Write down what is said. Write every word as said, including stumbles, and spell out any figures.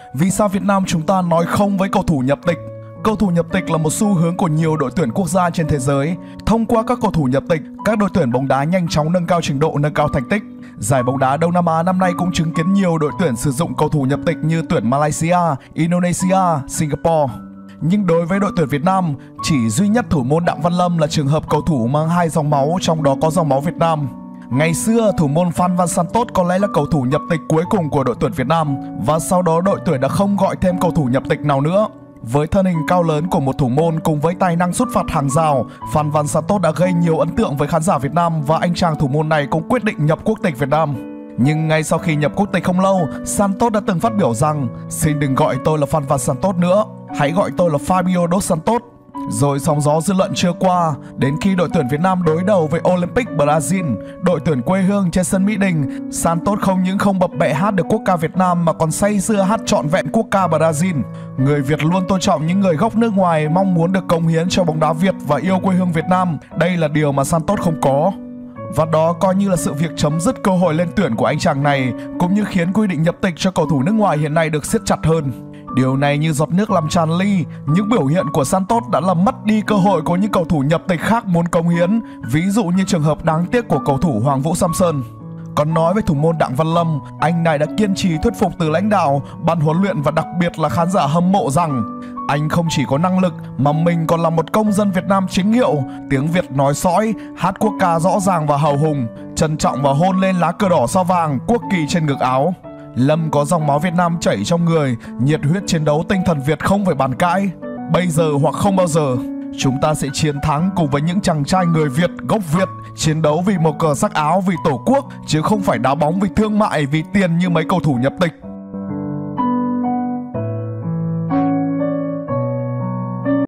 Vì sao Việt Nam chúng ta nói không với cầu thủ nhập tịch? Cầu thủ nhập tịch là một xu hướng của nhiều đội tuyển quốc gia trên thế giới. Thông qua các cầu thủ nhập tịch, các đội tuyển bóng đá nhanh chóng nâng cao trình độ, nâng cao thành tích. Giải bóng đá Đông Nam Á năm nay cũng chứng kiến nhiều đội tuyển sử dụng cầu thủ nhập tịch như tuyển Malaysia, Indonesia, Singapore. Nhưng đối với đội tuyển Việt Nam, chỉ duy nhất thủ môn Đặng Văn Lâm là trường hợp cầu thủ mang hai dòng máu, trong đó có dòng máu Việt Nam. Ngày xưa, thủ môn Phan Văn Santos có lẽ là cầu thủ nhập tịch cuối cùng của đội tuyển Việt Nam, và sau đó đội tuyển đã không gọi thêm cầu thủ nhập tịch nào nữa. Với thân hình cao lớn của một thủ môn cùng với tài năng sút phạt hàng rào, Phan Văn Santos đã gây nhiều ấn tượng với khán giả Việt Nam, và anh chàng thủ môn này cũng quyết định nhập quốc tịch Việt Nam. Nhưng ngay sau khi nhập quốc tịch không lâu, Santos đã từng phát biểu rằng: "Xin đừng gọi tôi là Phan Văn Santos nữa, hãy gọi tôi là Fabio dos Santos." Rồi sóng gió dư luận chưa qua, đến khi đội tuyển Việt Nam đối đầu với Olympic Brazil, đội tuyển quê hương trên sân Mỹ Đình, Santos không những không bập bẹ hát được quốc ca Việt Nam mà còn say sưa hát trọn vẹn quốc ca Brazil. Người Việt luôn tôn trọng những người gốc nước ngoài, mong muốn được cống hiến cho bóng đá Việt và yêu quê hương Việt Nam. Đây là điều mà Santos không có. Và đó coi như là sự việc chấm dứt cơ hội lên tuyển của anh chàng này, cũng như khiến quy định nhập tịch cho cầu thủ nước ngoài hiện nay được siết chặt hơn. Điều này như giọt nước làm tràn ly, những biểu hiện của Santos đã làm mất đi cơ hội của những cầu thủ nhập tịch khác muốn cống hiến, ví dụ như trường hợp đáng tiếc của cầu thủ Hoàng Vũ Samson. Còn nói với thủ môn Đặng Văn Lâm, anh này đã kiên trì thuyết phục từ lãnh đạo, ban huấn luyện và đặc biệt là khán giả hâm mộ rằng anh không chỉ có năng lực mà mình còn là một công dân Việt Nam chính hiệu, tiếng Việt nói sõi, hát quốc ca rõ ràng và hào hùng, trân trọng và hôn lên lá cờ đỏ sao vàng, quốc kỳ trên ngực áo. Lâm có dòng máu Việt Nam chảy trong người, nhiệt huyết chiến đấu, tinh thần Việt không phải bàn cãi. Bây giờ hoặc không bao giờ, chúng ta sẽ chiến thắng cùng với những chàng trai người Việt, gốc Việt, chiến đấu vì màu cờ sắc áo, vì tổ quốc, chứ không phải đá bóng vì thương mại, vì tiền như mấy cầu thủ nhập tịch.